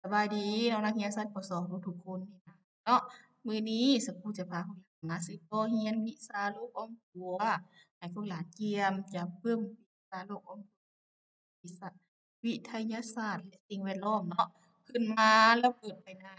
บายดีน้องนักเรียนชั้นป .2 ทุกๆคนเนาะมื้อนี้สครูจะพาพวกหลานมาสิโตเรียนวิชาโลกอ้อมตัวให้พวกหลานเกียมจะเพิ่มวิชาโลกอ้อมวิชาวิทยาศาสตร์และสิ่งแวดล้อมเนาะขึ้นมาแล้วเปิดไปหน้า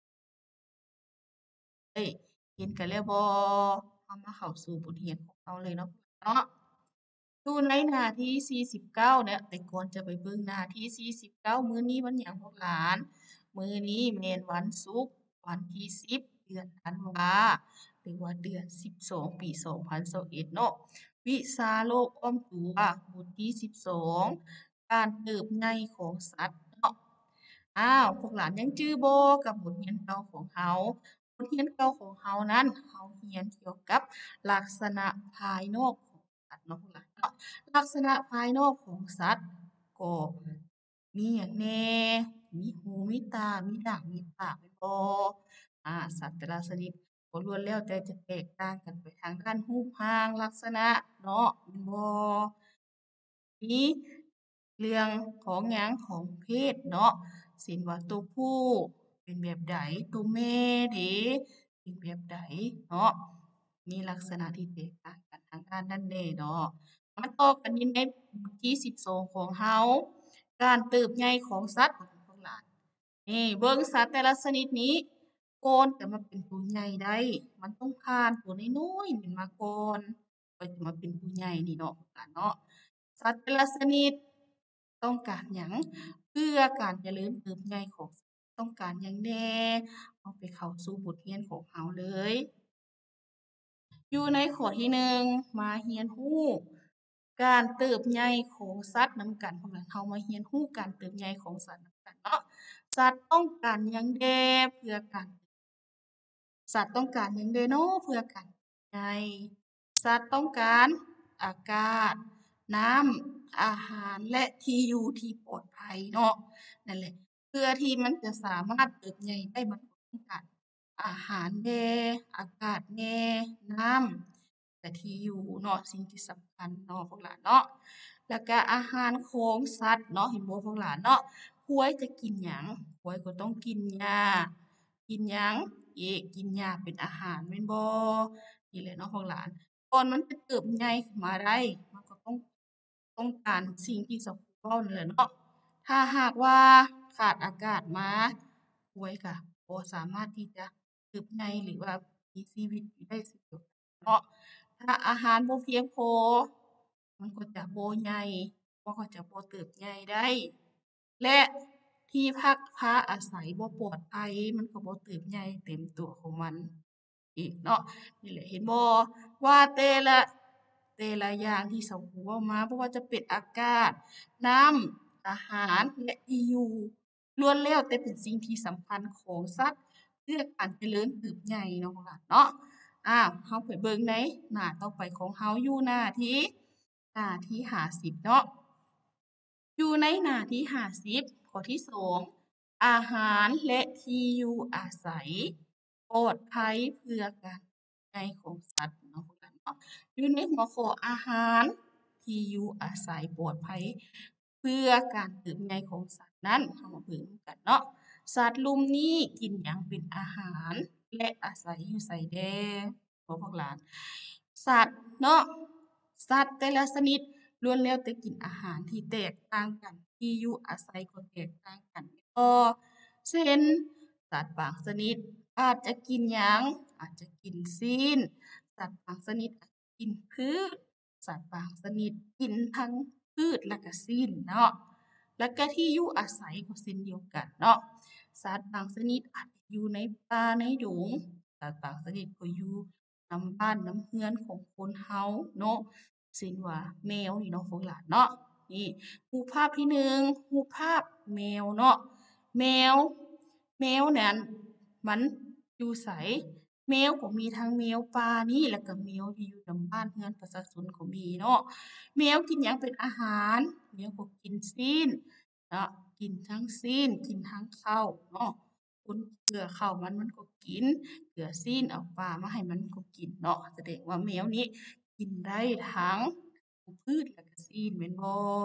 เอ้ยเห็นกันแล้วบ่เรามาเข้าสู่บทเรียนของเราเลยเนาะอยู่ในหน้าที่49เนี่ยแต่ก่อนจะไปเบิ่งหน้าที่49มื้อนี้วันหยังพวกหลานมื้อนี้แม่นวันศุกร์วันที่10เดือนธันวาหรือว่าเดือน12ปี2021เนาะวิชาโลกอ้อมตัวบทที่12การเติบใหญ่ของสัตว์เนาะพวกหลานยังจื้อบ่กับบทเรียนเก่าของเราบทเรียนเก่าของเรานั้นเราเรียนเกี่ยวกับลักษณะภายนอกของสัตว์เนาะพวกหลานเนาะ ลักษณะภายนอกของสัตว์ก็มีหยังแหน่มีหูมีตามีดากมีปากแม่นบ่สัตว์แต่ละชนิดก็ล้วนแล้วแต่จะแตกต่างกันไปทางด้านรูปร่างลักษณะเนาะแม่นบ่มีเรื่องของหยังของเพศเนาะเช่นว่าตัวผู้เป็นแบบใดตัวแม่เด้เป็นแบบใดเนาะมีลักษณะที่แตกต่างกันทางด้านนั้นแหน่เนาะ มาต่อกันในบทที่12ของเราการเติบใหญ่ของสัตว์พวกหลานนี่เบิ่งสัตว์แต่ละชนิดนี้ก่อนจะมาเป็นตัวใหญ่ได้มันต้องผ่านตัวน้อยๆนี่มาก่อนค่อยจะมาเป็นตัวใหญ่นี่เนาะพวกหลานเนาะสัตว์แต่ละชนิดต้องการหยังเพื่อการเจริญเติบใหญ่ของสัตว์ต้องการหยังแหน่เอาไปเข้าสู่บทเรียนของเราเลย อยู่ในข้อที่1มาเรียนรู้การเติบใหญ่ของสัตว์นำกันพวกนั้นเรามาเรียนรู้การเติบใหญ่ของสัตว์นำกันเนาะสัตว์ต้องการหยังแหน่เพื่อการสัตว์ต้องการหยังแหน่เนาะเพื่อการใหญ่สัตว์ต้องการอากาศน้ำอาหารและที่อยู่ที่ปลอดภัยเนาะนั่นแหละเพื่อที่มันจะสามารถเติบใหญ่ได้มันก็ต้องการ อาหารแหน่อากาศแหน่น้ำและที่อยู่เนาะสิ่งที่สำคัญเนาะพวกหลานเนาะแล้วก็อาหารของสัตว์เนาะเห็นบ่พวกหลานเนาะควายจะกินหยังควายก็ต้องกินหญ้ากินหยังอีกกินหญ้าเป็นอาหารแม่นบ่นี่แหละเนาะพวกหลานก่อนมันจะเติบใหญ่ขึ้นมาได้มันก็ต้องการสิ่งที่เจ้าของเว้านั่นแหละเนาะถ้าหากว่าขาดอากาศมาควายก็บ่สามารถที่จะ เติบใหญ่หรือว่ามีชีวิตอยู่ได้สะดวกเนาะถ้าอาหารบ่เพียงพอมันก็จะบ่ใหญ่มันก็จะบ่เติบใหญ่ได้และที่พักพาอาศัยบ่ปลอดภัยมันก็บ่เติบใหญ่เต็มตัวของมันอีกเนาะนี่แหละเห็นบ่ว่าแต่ละอย่างที่เสาครูเว้ามาบ่ว่าจะเป็นอากาศน้ำอาหารและที่อยู่ล้วนแล้วแต่เป็นสิ่งที่สำคัญของสัตว์ เพื่อการเจริญเติบใหญ่เนาะล่ะเนาะเราไปเบิ่งในหน้าต่อไปของเราอยู่หน้าที่50เนาะอยู่ในหน้าที่50ข้อที่2อาหารและที่อยู่อาศัยปลอดภัยเพื่อการใหญ่ของสัตว์เนาะพวกนั้นเนาะอยู่ในหัวข้ออาหารที่อยู่อาศัยปลอดภัยเพื่อการเติบใหญ่ของสัตว์นั้นเรามาเบิ่งกันเนาะ สัตว์ลุ่มนี้กินหยังเป็นอาหารและอาศัยอยู่ไสแด่พวกหลานสัตว์เนาะสัตว์แต่ละชนิดล้วนแล้วแต่กินอาหารที่แตกต่างกันที่อยู่อาศัยก็แตกต่างกันแม่นบ่เช่นสัตว์บางชนิดอาจจะกินหยังอาจจะกินซีนสัตว์บางชนิดอาจจะกินพืชสัตว์บางชนิดกินทั้งพืชและก็ซีนเนาะแล้วก็ที่อยู่อาศัยก็เช่นเดียวกันเนาะ สัตว์บางชนิดอาจจะอยู่ในป่าในดงสัตว์บางชนิดก็อยู่นำบ้านนำเรือนของคนเราเนาะเช่นว่าแมวนี่เนาะพวกหลานเนาะนี่รูปภาพที่1รูปภาพแมวเนาะแมวแมวนั้นมันอยู่ไสแมวก็มีทั้งแมวป่านี่แล้วก็แมวที่อยู่นำบ้านเรือนประชาชนก็มีเนาะแมวกินหยังเป็นอาหารแมวก็กินซีน เนาะกินทั้งซีนกินทั้งข้าวเนาะคนเกลือข้าวมันก็กินเกลือซีนเอาปลามาให้มันก็กินเนาะแสดงว่าแมวนี้กินได้ทั้งพืชและก็ซีนแม่นบ่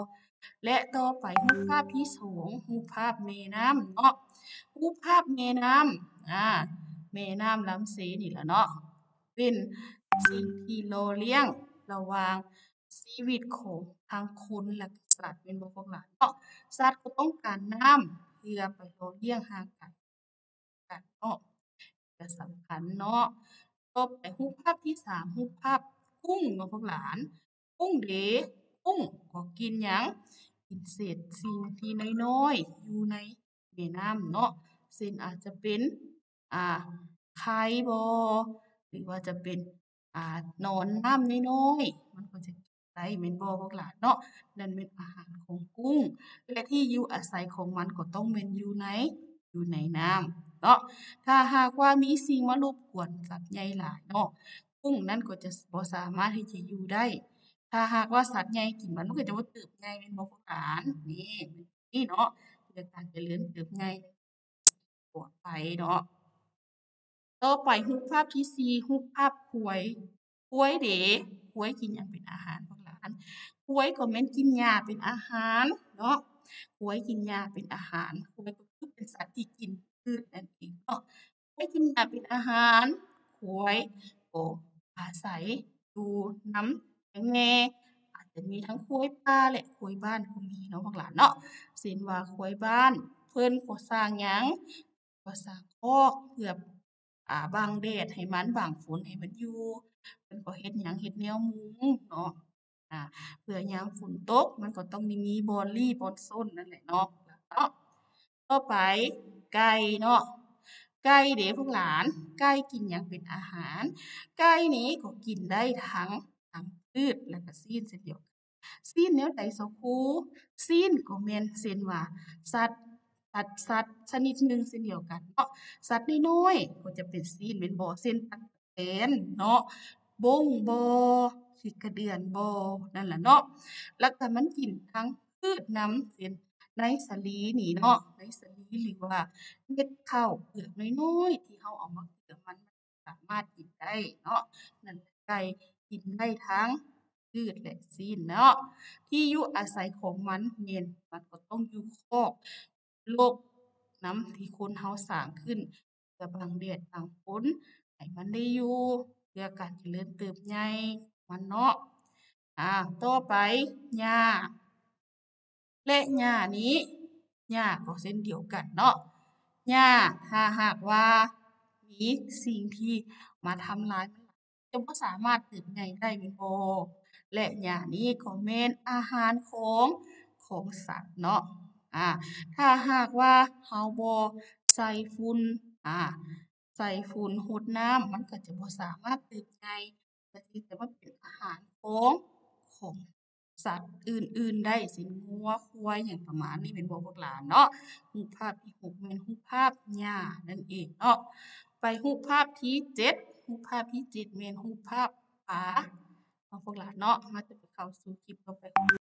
และต่อไปรูปภาพที่สองรูปภาพแม่น้ำเนาะรูปภาพแม่น้ำแม่น้ำลำเสนี่ล่ะเนาะเป็นสิ่งที่หล่อเลี้ยงระหว่างชีวิตของทั้งคนและก็สัตว์แม่นบ่พวกหลานเนาะสัตว์ก็ต้องการน้ำเพื่อไปหล่อเลี้ยงร่างกายกันเนาะก็สำคัญเนาะต่อไปรูปภาพที่สามรูปภาพกุ้งเนาะพวกหลานกุ้งเด๋กุ้งก็กินหยัง กินเศษสิ่งที่น้อยๆอยู่ในแม่น้ำเนาะเช่นอาจจะเป็นอ่าไข่บ่หรือว่าจะเป็นหนอนน้ำน้อยๆมันก็จะกินได้แม่นบ่พวกหลานเนาะนั่นเป็นอาหารของกุ้งและที่อยู่อาศัยของมันก็ต้องแม่นอยู่ในน้ำเนาะถ้าหากว่ามีสิ่งมารบกวนสัตว์ใหญ่หลายเนาะกุ้งนั้นก็จะบ่สามารถที่จะอยู่ได้ ถ้าหากว่าสัตว์ใหญ่กินมันก็จะบ่เติบใหญ่แม่นบ่พวกหลานนี่เนาะเพื่อการเจริญเติบใหญ่ปลอดภัยเนาะต่อไปรูปภาพที่สี่รูปภาพกล้วยเด๋กล้วยกินหยังเป็นอาหารพวกหลานกล้วยก็แม่นกินหญ้าเป็นอาหารเนาะกล้วยกินหญ้าเป็นอาหารกล้วยก็คือเป็นสัตว์ที่กินพืชนั่นเองเนาะกล้วยกินหญ้าเป็นอาหารกล้วยก็อาศัยอยู่นำจั่งแหน่ อาจจะมีทั้งควายป่าและควายบ้านก็มีเนาะพวกหลานเนาะเช่นว่าควายบ้านเพิ่นก็สร้างหยังก็สร้างคอกเพื่อบังแดดให้มันบังฝนให้มันอยู่เพิ่นก็เฮ็ดหยังเฮ็ดแนวมุงเนาะอ่าเพื่อยามฝนตกมันก็ต้องได้มีบ่อนลี้บ่อนซ่นนั่นแหละเนาะต่อไปไก่เนาะไก่เด้พวกหลานไก่กินหยังเป็นอาหารไก่นี้ก็กินได้ทั้งพืชและก็ซีนเช่นเดียวกัน ซีนแนวใดซะครูซีนก็แม่นเช่นว่าสัตว์สัตว์ชนิดหนึ่งเช่นเดียวกันเนาะสัตว์น้อยๆก็จะเป็นซีนแม่นบ่เช่นตั๊กแตนเนาะบงบ่ขี้กระเดือนบ่นั่นล่ะเนาะแล้วก็มันกินทั้งพืชนำเช่นในสาลีนี่เนาะในสาลีหรือว่าเม็ดข้าวเปลือกน้อยๆที่เราเอามาเกลือมันสามารถกินได้เนาะนั่นไก่กินได้ทั้งพืชและซีนเนาะ ที่อยู่อาศัยของมันแม่นมันก็ต้องอยู่คอกโลกนำที่คนเราสร้างขึ้นเพื่อบังแดดบังฝนให้มันได้อยู่เพื่อการเจริญเติบใหญ่มันเนาะต่อไปหญ้าและหญ้านี้หญ้าก็เช่นเดียวกันเนาะหญ้าถ้าหากว่ามีสิ่งที่มาทำลายมันจะบ่สามารถเติบใหญ่ได้แม่นบ่และหญ้านี้ก็แม่นอาหารของสัตว์เนาะอ่าถ้าหากว่าเราบ่ใส่ฝุ่นอ่าใส่ฝุ่นรดน้ำมันก็จะบ่สามารถเติบใหญ่เพื่อที่จะมาเป็นอาหารของสัตว์อื่นๆได้เช่นงัวควายหยังประมาณนี้แม่นบ่พวกหลานเนาะรูปภาพที่หกแม่นรูปภาพหญ้านั่นเองเนาะไปรูปภาพที่เจ็ดรูปภาพที่เจ็ดแม่นรูปภาพปลาเนาะพวกหลานเนาะเราจะไปเข้าสู่คลิปต่อไป